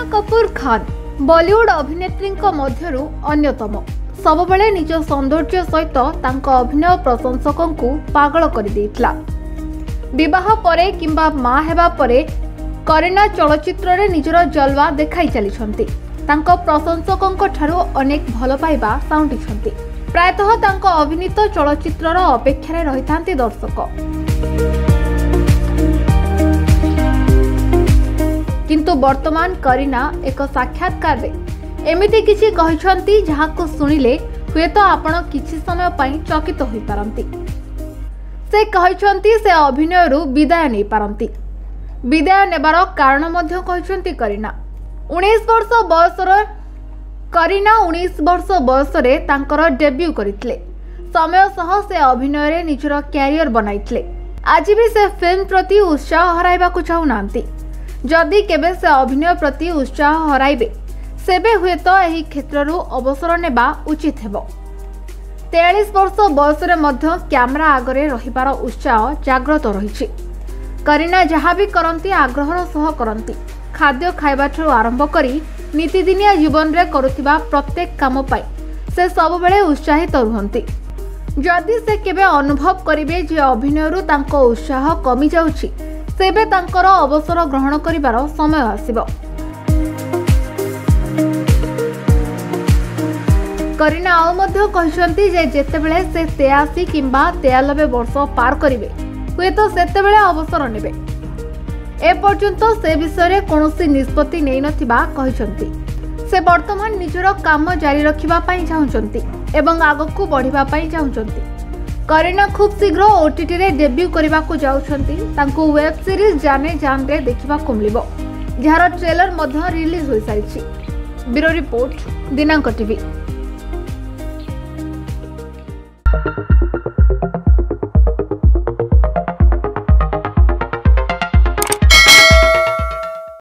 कपूर खान बॉलीवुड अभिनेत्री मध्यरु अन्यतम सबबले निज सौंदर्य सहित तांको अभिनय प्रशंसकों को पागल कर देइतला। विवाह परे किंबा मां हेबा परे करीना चलचित्र रे निजर जलवा देखाई चलीछंती। तांको प्रशंसकों ठारू अनेक भल पाइबा साउंटिछंती। प्रायतः तांको अभिनीत चलचित्रर अपेक्षा रहिथांती दर्शक। किंतु वर्तमान करीना एक साक्षात्कार रे एमिति किछि कहिछंती जहाको सुनिले हुए तो आपण किछि समय पई चकित होई पारंती। से कहिछंती से अभिनय रु विदाय नै पारंती। विदाय नेबार कारण मध्य कहिछंती करीना। 19 वर्ष बयसर करीना 19 वर्ष बयस रे तांकर डेब्यू करितले। समय सह से अभिनय रे निजर कैरियर बनाइतले। आज भी से फिल्म प्रति उत्साह हराइबा को चाहू नांती। जदि केबे से अभिनय प्रति उत्साह हराइबे सेबे हुए तो एही क्षेत्ररू अवसर नेबा उचित हेबो। 43 वर्ष बयस रे मध्य कैमरा आगरे रहिबार उत्साह जागृत रहिछि। करीना जहाँ भी करंती आग्रहर सह करंती। खाद्य खाइबाठू आरंभ करी नीतिदिनिया जीवन रे करुथिबा प्रत्येक काम पाई से सब बेले उत्साहित रुहंती। जदि से केबे अनुभव करिवे जे अभिनयरू तांको उत्साह कमी जाउछि सेबे तांकर अवसर ग्रहण करिबार समय आसिबो। करीना आउ मध्य कहिसंती जे जेतेबेले से 83 किंबा 93 वर्ष पार करिवे हुए तो सेतेबेले अवसर नेबे। ए पर्यंत से विषय रे कोनोसी निष्पत्ति नै नथिबा कहिसंती। से वर्तमान निजर काम जारी रखिबा पई चाहुचंती एवं आगकू बढ़िबा पई चाहुचंती। करीना खूब शीघ्र ओटीटी रे डेब्यू करबा को जाउछंती। तांको वेब सीरीज जाने जान रे देखिबा को मिलिबो, जहार ट्रेलर मध्य रिलीज होई सारिछि। ब्यूरो रिपोर्ट, दिनांक टीवी।